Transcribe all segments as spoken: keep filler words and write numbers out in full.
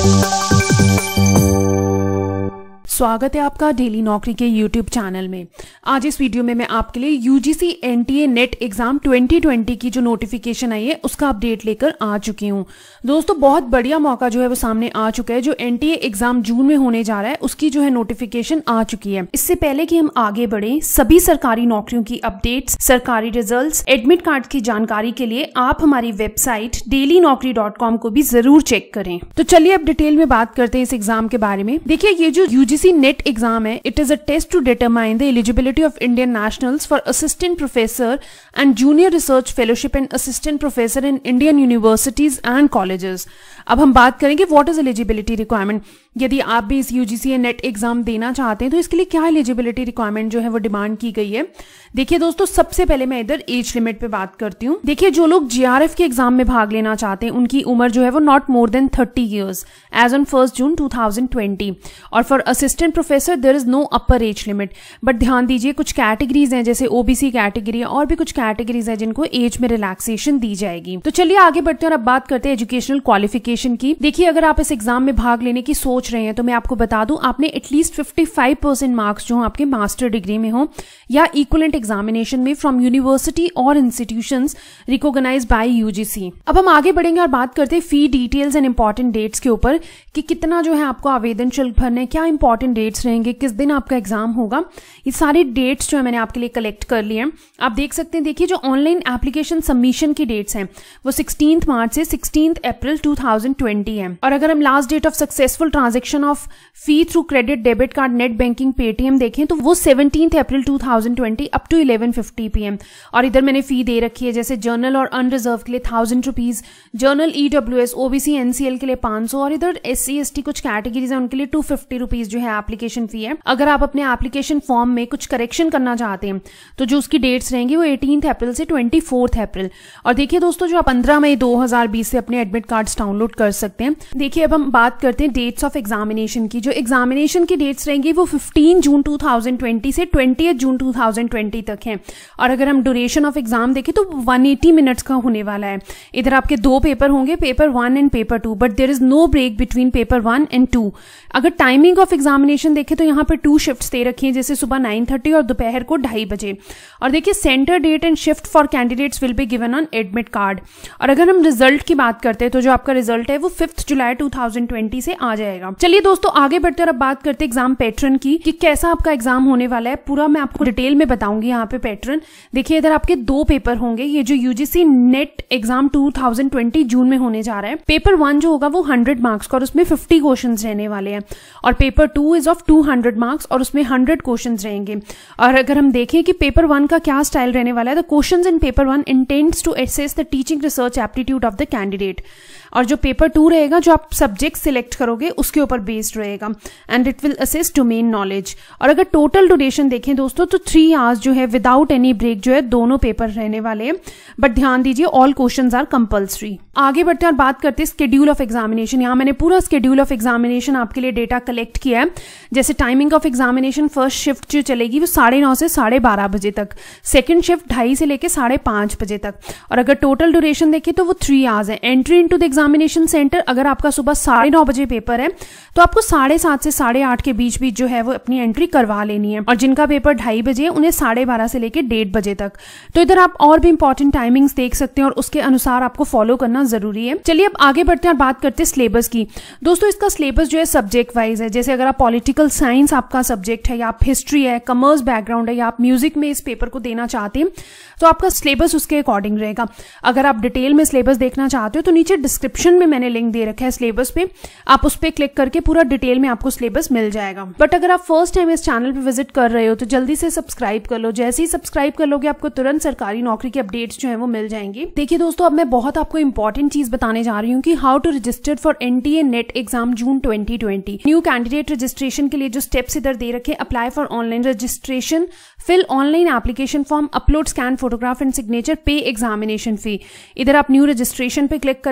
स्वागत है आपका डेली नौकरी के यूट्यूब चैनल में। आज इस वीडियो में मैं आपके लिए UGC NTA NET exam twenty twenty की जो नोटिफिकेशन आई है उसका अपडेट लेकर आ चुकी हूं। दोस्तों बहुत बढ़िया मौका जो है वो सामने आ चुका है। जो एनटीए एग्जाम जून में होने जा रहा है उसकी जो है नोटिफिकेशन आ चुकी है। इससे पहले कि हम आगे बढ़े, सभी सरकारी नौकरियों की अपडेट्स, सरकारी रिजल्ट्स, एडमिट कार्ड की जानकारी के लिए आप हमारी website Daily Naukri dot com को भी जरूर चेक करें। तो चलिए अब डिटेल में बात करते हैं इस एग्जाम के बारे में। देखिए ये जो यूजीसी नेट एग्जाम है, it is a test to determine the eligibility of Indian nationals for assistant professor and junior research fellowship and assistant professor in Indian universities and colleges. अब हम बात करेंगे व्हाट इज एलिजिबिलिटी रिक्वायरमेंट। यदि आप भी इस UGC NET exam देना चाहते हैं तो इसके लिए क्या एलिजिबिलिटी रिक्वायरमेंट जो है वो डिमांड की गई है। देखिए दोस्तों, सबसे पहले मैं इधर एज लिमिट पे बात करती हूँ। देखिए जो लोग जीआरएफ के एग्जाम में भाग लेना चाहते हैं उनकी उम्र जो है वो not more than thirty years age on first June two thousand twenty. और for assistant professor there is no upper age limit. But ध्यान दीजिए कुछ कैटेगरीज हैं जैसे ओबीसी कैटेगरी और भी कुछ कैटेगरीज हैं जिनको एज में रिलैक्सेशन दी जाएगी। तो चलिए आगे बढ़ते हैं और अब बात करते हैं एजुकेशनल क्वालिफिकेशन की। देखिए अगर आप इस एग्जाम में भाग लेने की सोच रहे हैं तो मैं आपको बता दूं, आपने at least fifty five percent marks जो आपके मास्टर डिग्री में हो या इक्विवेलेंट एग्जामिनेशन में फ्रॉम यूनिवर्सिटी और इंस्टीट्यूशंस रिकॉग्नाइज्ड बाय यूजीसी। अब हम आगे बढ़ेंगे और बात करते हैं fee details and important dates के ऊपर कि कितना जो है आपको आवेदन शुल्क भरना है, क्या इंपॉर्टेंट डेट्स रहेंगे, किस दिन आपका एग्जाम होगा। ये सारी डेट्स जो है मैंने आपके लिए कलेक्ट कर लिए हैं। आप देख सकते हैं। देखिए जो ऑनलाइन एप्लीकेशन सबमिशन की डेट्स हैं वो सिक्सटीन्थ मार्च से sixteenth April two thousand twenty है। और अगर हम last date of successful transaction of fee through credit, debit card, net banking, Paytm देखें तो वो seventeenth April two thousand twenty up to eleven fifty PM. और इधर मैंने फी दे रखी है जैसे जर्नल और अनरिजर्व के लिए thousand rupees, general EWS, OBC NCL के लिए पांच सौ और इधर एससी एसटी कुछ कैटेगरीज है उनके लिए टू फिफ्टी रुपीज जो है एप्लीकेशन फी है। अगर आप अपने एप्लीकेशन फॉर्म में कुछ करेक्शन करना चाहते हैं तो जो उसकी डेट्स रहेंगी वो एटीन्थ अप्रैल से ट्वेंटी फोर्थ अप्रैल। और देखिए दोस्तों जो आप पंद्रह मई दो हजार बीस से अपने एडमिट कार्ड्स डाउनलोड कर सकते हैं। देखिए अब हम बात करते हैं डेट्स ऑफ एग्जामिनेशन की। जो एग्जामिनेशन की डेट्स रहेंगी वो fifteen June two thousand twenty से twentieth June two thousand twenty तक है। और अगर हम ड्यूरेशन ऑफ एग्जाम देखें तो वन एटी मिनट्स का होने वाला है। इधर आपके दो पेपर होंगे, paper one and paper two, but there is no break between paper one and two. अगर टाइमिंग ऑफ एग्जामिनेशन देखें तो यहाँ पे टू शिफ्ट्स दे रखी हैं जैसे सुबह नाइन थर्टी और दोपहर को ढाई बजे। और देखिए centre, date and shift for candidates will be given on admit card. और अगर हम रिजल्ट की बात करते हैं तो जो आपका रिजल्ट है वो fifth July two thousand twenty से आ जाएगा। चलिए दोस्तों आगे बढ़ते हैं और अब बात करते हैं एग्जाम पैटर्न की कि कैसा आपका एग्जाम होने वाला है। पूरा मैं आपको डिटेल में बताऊंगी यहाँ पे पैटर्न। देखिए इधर आपके दो पेपर होंगे। ये जो UGC NET exam two thousand twenty June में होने जा रहा है, पेपर वन जो होगा वो हंड्रेड मार्क्स का और उसमें फिफ्टी क्वेश्चन रहने वाले हैं। और paper two is of two hundred marks और उसमें हंड्रेड क्वेश्चन रहेंगे। और अगर हम देखें कि पेपर वन का क्या स्टाइल रहने वाला है, तो questions in paper one intends to assess the teaching research aptitude of the candidate. और जो पेपर टू रहेगा जो आप सब्जेक्ट सिलेक्ट करोगे उसके ऊपर बेस्ड रहेगा and it will assess domain knowledge. और अगर टोटल ड्यूरेशन देखें दोस्तों तो थ्री आवर्स जो है विदाउट एनी ब्रेक जो है दोनों पेपर रहने वाले हैं। बट ध्यान दीजिए ऑल क्वेश्चंस आर कंपल्सरी। आगे बढ़ते हैं और बात करते हैं स्केड्यूल ऑफ एग्जामिनेशन। यहाँ मैंने पूरा स्केड्यूल ऑफ एग्जामिनेशन आपके लिए डेटा कलेक्ट किया है। जैसे timing of examination, first shift जो चलेगी वो साढ़े नौ से साढ़े बारह बजे तक, सेकंड शिफ्ट ढाई से लेकर साढ़े पांच बजे तक। और अगर टोटल ड्यूरेशन देखें तो वो थ्री आवर्स है। Entry into the examination centre, अगर आपका सुबह साढ़े नौ बजे पेपर है तो आपको साढ़े सात से साढ़े आठ के बीच बीच जो है वो अपनी एंट्री करवा लेनी है। और जिनका पेपर ढाई बजे है उन्हें साढ़े बारह से लेकर डेढ़ बजे तक। तो इधर आप और भी इंपॉर्टेंट टाइमिंग्स देख सकते हैं और उसके अनुसार आपको फॉलो करना जरूरी है। चलिए अब आगे बढ़ते हैं और बात करते हैं सिलेबस की। दोस्तों इसका सिलेबस जो है सब्जेक्ट वाइज है। जैसे अगर आप पॉलिटिकल साइंस आपका सब्जेक्ट है या आप हिस्ट्री है, कॉमर्स बैकग्राउंड है या आप म्यूजिक में इस पेपर को देना चाहते हैं तो आपका सिलेबस उसके अकॉर्डिंग रहेगा। अगर आप डिटेल में सिलेबस देखना चाहते हो तो नीचे डिस्क्रिप्शन में मैंने लिंक दे रखा है सिलेबस पे, आप उस पर क्लिक करके पूरा डिटेल में आपको सिलेबस मिल जाएगा। बट अगर आप फर्स्ट टाइम इस चैनल पे विजिट कर रहे हो तो जल्दी से सब्सक्राइब कर लो। जैसे ही सब्सक्राइब कर लोगे आपको तुरंत सरकारी नौकरी की अपडेट्स जो है वो मिल जाएंगी। देखिए दोस्तों अब मैं बहुत आपको इंपॉर्टेंट चीज बताने जा रही हूँ कि how to register for NTA NET exam June twenty twenty. New candidate registration के लिए जो स्टेप्स इधर दे रखे, apply for online registration, fill online application form, upload scan photograph and signature, pay examination fee. इधर आप न्यू रजिस्ट्रेशन पे click करेंगे और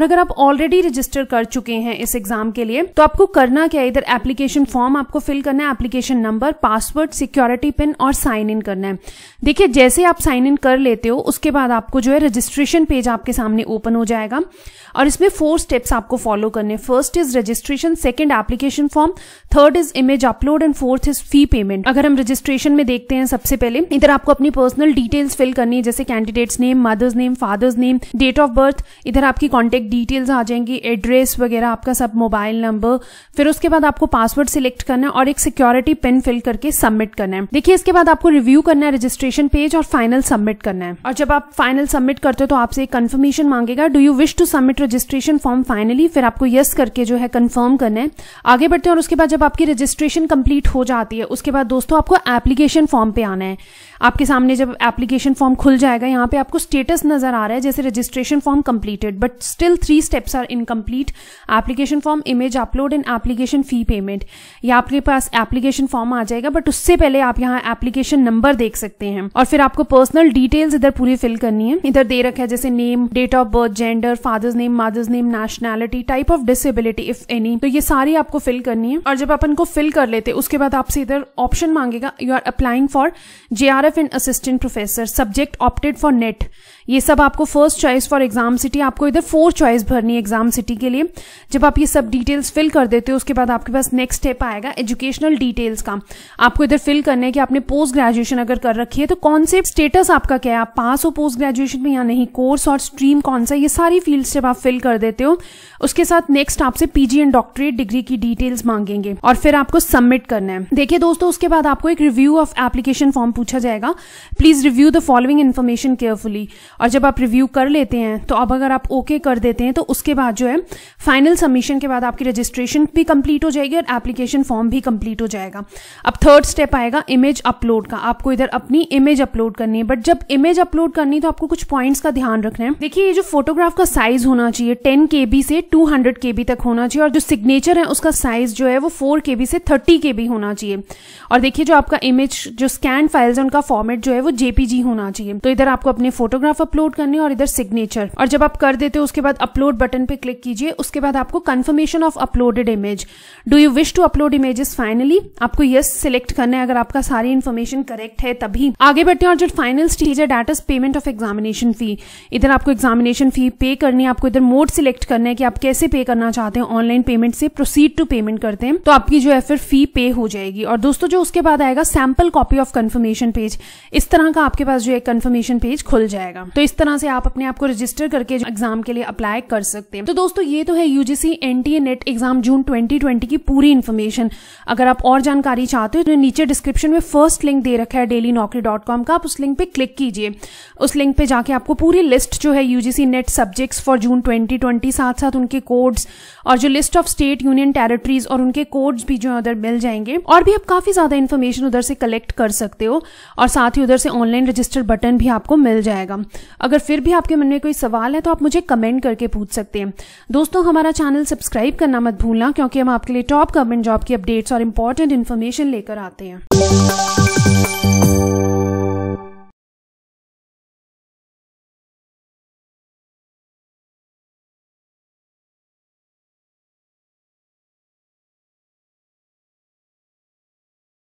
अगर आप ऑलरेडी रजिस्टर कर चुके हैं इस एग्जाम के लिए तो आपको करना क्या है, इधर एप्लीकेशन फॉर्म आपको फिल करना है, application number, password, security pin और साइन इन करना है। देखिए जैसे आप साइन इन कर लेते हो उसके बाद आपको जो है रजिस्ट्रेशन पेज आपके सामने ओपन हो जाएगा और इसमें फोर स्टेप्स आपको फॉलो करने। First is registration, second application form, third is image upload and fourth is fee payment. अगर हम रजिस्ट्रेशन में देखते हैं, सबसे पहले इधर आपको अपनी पर्सनल डिटेल्स फिल करनी है, जैसे candidate's name, mother's name, father's name, date of birth, इधर आपकी कॉन्टेक्ट डिटेल्स आ जाएंगी, एड्रेस वगैरह आपका सब, मोबाइल नंबर। फिर उसके बाद आपको पासवर्ड सिलेक्ट करना है और एक सिक्योरिटी पिन फिल करके सबमिट करना है। देखिए इसके बाद आपको रिव्यू करना है रजिस्ट्रेशन पेज और फाइनल सबमिट करना है। और जब आप फाइनल सबमिट करते हो तो आपसे एक कंफर्मेशन मांगेगा, do you wish to submit registration form finally. फिर आपको यस करके जो है कंफर्म करना है। आगे बढ़ते हैं और उसके बाद जब आपकी रजिस्ट्रेशन कंप्लीट हो जाती है उसके बाद दोस्तों आपको एप्लीकेशन फॉर्म पे आना है। आपके सामने जब एप्लीकेशन फॉर्म खुल जाएगा यहाँ पे आपको स्टेटस नजर आ रहा है जैसे registration form completed, but still three steps are incomplete, application form, image upload and application fee payment. या आपके पास एप्लीकेशन फॉर्म आ जाएगा बट उससे पहले आप यहाँ एप्लीकेशन नंबर देख सकते हैं और फिर आपको पर्सनल डिटेल्स इधर पूरी फिल करनी है। इधर दे रखा है जैसे name, date of birth, gender, father's name, mother's name, nationality, type of disability if any, तो ये सारी आपको फिल करनी है। और जब अपन को फिल कर लेते उसके बाद आपसे इधर ऑप्शन मांगेगा, you are applying for JRF and assistant professor, subject opted for NET. ये सब आपको first choice for exam city, आपको इधर फोर चॉइस भरनी है एग्जाम सिटी के लिए। जब आप ये सब डिटेल्स फिल कर देते हो उसके बाद आपके पास नेक्स्ट स्टेप आएगा एजुकेशनल डिटेल्स का। आपको इधर फिल करना है कि आपने पोस्ट ग्रेजुएशन अगर कर रखी है तो कौन से स्टेटस आपका क्या है, आप पास हो पोस्ट ग्रेजुएशन में या नहीं, कोर्स और स्ट्रीम कौन सा, ये सारी फील्ड्स जब आप फिल कर देते हो उसके साथ नेक्स्ट आपसे पीजी एंड डॉक्टरेट डिग्री की डिटेल्स मांगेंगे और फिर आपको सबमिट करना है। देखिए दोस्तों उसके बाद आपको एक रिव्यू ऑफ एप्लीकेशन फॉर्म पूछा जाएगा, please review the following information carefully. और जब आप रिव्यू कर लेते हैं तो अब अगर आप ओके okay कर देते हैं तो उसके बाद जो है फाइनल सबमिशन के बाद आपकी रजिस्ट्रेशन भी कंप्लीट हो जाएगी और एप्लीकेशन फॉर्म भी कंप्लीट हो जाएगा। अब थर्ड स्टेप आएगा इमेज अपलोड का, आपको इधर अपनी इमेज अपलोड करनी है। बट जब इमेज अपलोड करनी है तो आपको कुछ पॉइंट्स का ध्यान रखना है। देखिए ये जो फोटोग्राफ का साइज होना चाहिए टेन केबी से टू हंड्रेड केबी तक होना चाहिए और जो सिग्नेचर है उसका साइज जो है वो फोर केबी से थर्टी केबी होना चाहिए। और देखिए जो आपका इमेज जो स्कैन फाइल्स है उनका फॉर्मेट जो है वो जेपीजी होना चाहिए। तो इधर आपको अपने फोटोग्राफ अपलोड करने और इधर सिग्नेचर, और जब आप कर देते हो उसके बाद अपलोड बटन पे क्लिक कीजिए। उसके बाद आपको confirmation of uploaded image, do you wish to upload images finally, आपको यस सिलेक्ट करना है अगर आपका सारी इन्फॉर्मेशन करेक्ट है तभी। आगे बढ़ते हैं और जो फाइनल स्टेज है that is payment of examination fee. इधर आपको एग्जामिनेशन फी पे करनी है, आपको इधर मोड सिलेक्ट करना है कि आप कैसे पे करना चाहते हैं, ऑनलाइन पेमेंट से प्रोसीड टू पेमेंट करते हैं तो आपकी जो है फिर फी पे हो जाएगी। और दोस्तों जो उसके बाद आएगा sample copy of confirmation page, इस तरह का आपके पास जो है कंफर्मेशन पेज खुल जाएगा। तो इस तरह से आप अपने आप को रजिस्टर करके एग्जाम के लिए अप्लाई कर सकते हैं। तो दोस्तों ये तो है UGC NTA NET exam June twenty twenty की पूरी इन्फॉर्मेशन। अगर आप और जानकारी चाहते हो तो नीचे डिस्क्रिप्शन में फर्स्ट लिंक दे रखा है डेली नौकरी डॉट कॉम का, आप उस लिंक पे क्लिक कीजिए। उस लिंक पे जाके आपको पूरी लिस्ट जो है UGC NET subjects for June twenty twenty, साथ साथ उनके कोड्स और जो list of state union territories और उनके कोड्स भी जो है उधर मिल जाएंगे। और भी आप काफी ज्यादा इन्फॉर्मेशन उधर से कलेक्ट कर सकते हो और साथ ही उधर से ऑनलाइन रजिस्टर बटन भी आपको मिल जाएगा। अगर फिर भी आपके मन में कोई सवाल है तो आप मुझे कमेंट करके पूछ सकते हैं। दोस्तों हमारा चैनल सब्सक्राइब करना मत भूलना क्योंकि हम आपके लिए टॉप गवर्नमेंट जॉब की अपडेट्स और इंपॉर्टेंट इन्फॉर्मेशन लेकर आते हैं।